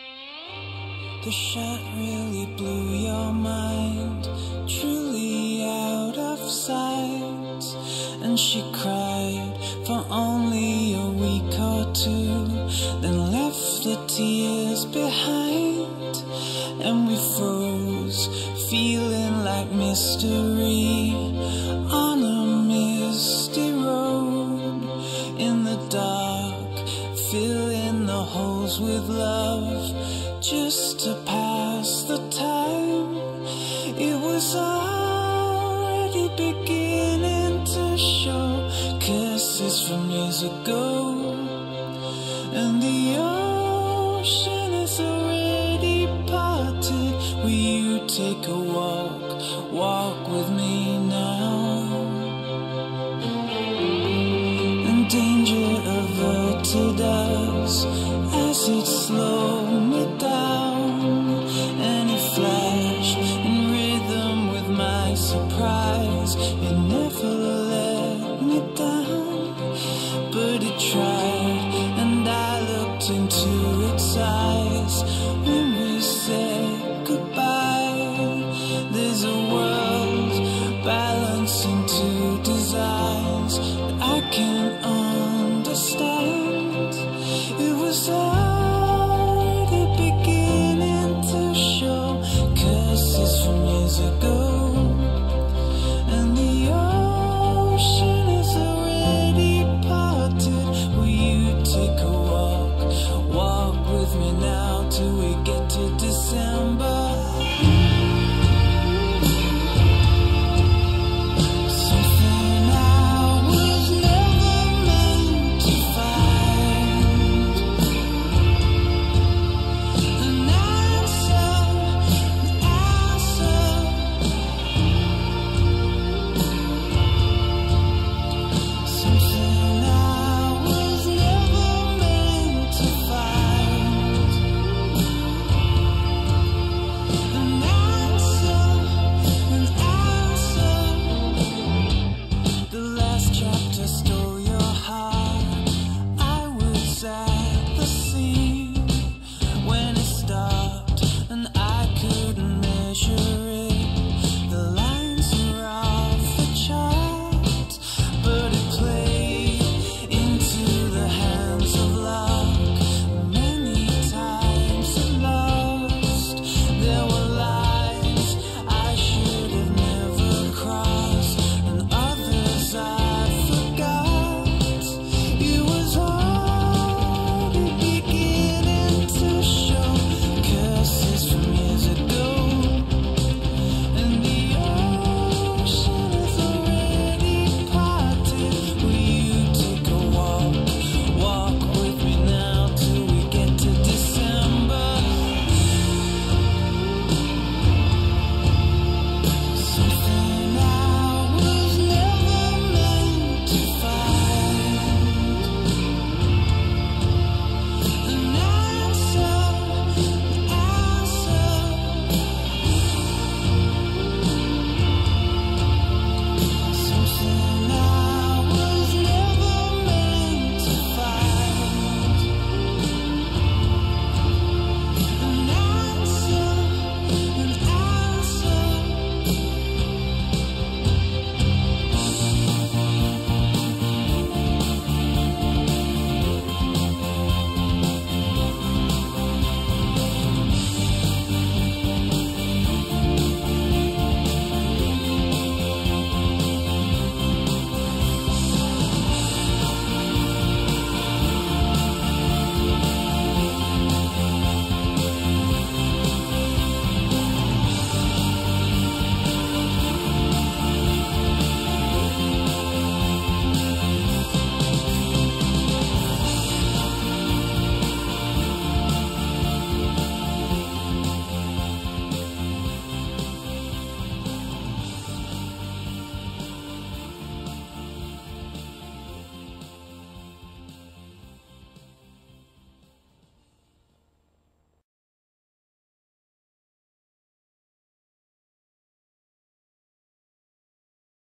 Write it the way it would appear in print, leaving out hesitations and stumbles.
The shot really blew your mind, truly out of sight. And she cried for only a week or two, then left the tears behind. And we froze, feeling like mystery on a misty road. In the dark, filling the holes with love, just to pass the time. It was already beginning to show kisses from years ago, and the ocean is already parted. Will you take a walk with me?